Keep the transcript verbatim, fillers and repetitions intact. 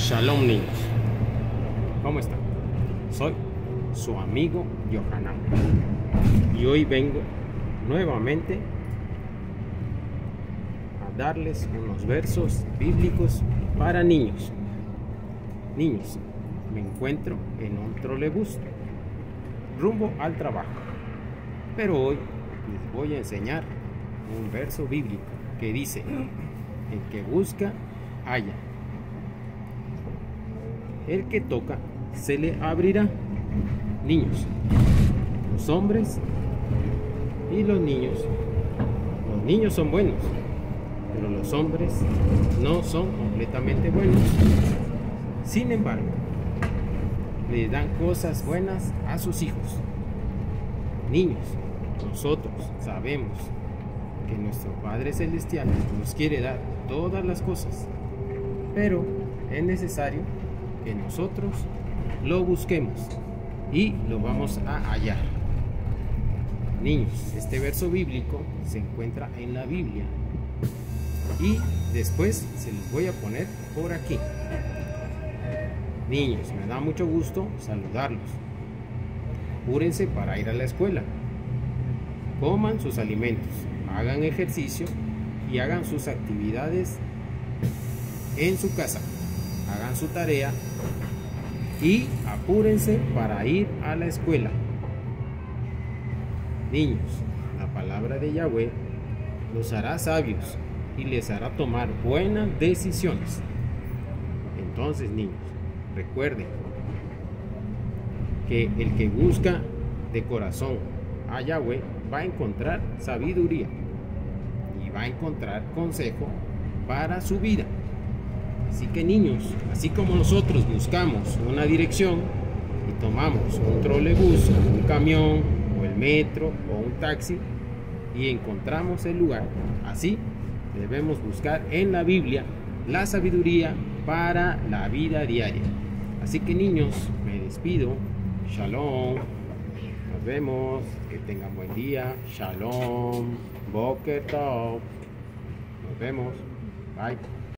Shalom, niños, ¿cómo están? Soy su amigo Yohanan y hoy vengo nuevamente a darles unos versos bíblicos para niños. Niños, me encuentro en un trolebús rumbo al trabajo, pero hoy les voy a enseñar un verso bíblico que dice: el que busca, halla; el que toca, se le abrirá. Niños, los hombres y los niños, los niños son buenos, pero los hombres no son completamente buenos. Sin embargo, le dan cosas buenas a sus hijos. Niños, nosotros sabemos que nuestro Padre Celestial nos quiere dar todas las cosas, pero es necesario que nosotros lo busquemos y lo vamos a hallar. Niños, este verso bíblico se encuentra en la Biblia y después se los voy a poner por aquí. Niños, me da mucho gusto saludarlos. Apúrense para ir a la escuela. Coman sus alimentos, hagan ejercicio y hagan sus actividades en su casa. Hagan su tarea y apúrense para ir a la escuela. Niños, la palabra de Yahweh los hará sabios y les hará tomar buenas decisiones. Entonces, niños, recuerden que el que busca de corazón a Yahweh va a encontrar sabiduría y va a encontrar consejo para su vida. Así que, niños, así como nosotros buscamos una dirección y tomamos un trolebús, un camión o el metro o un taxi y encontramos el lugar, así debemos buscar en la Biblia la sabiduría para la vida diaria. Así que, niños, me despido. Shalom. Nos vemos. Que tengan buen día. Shalom. Boker Tov. Nos vemos. Bye.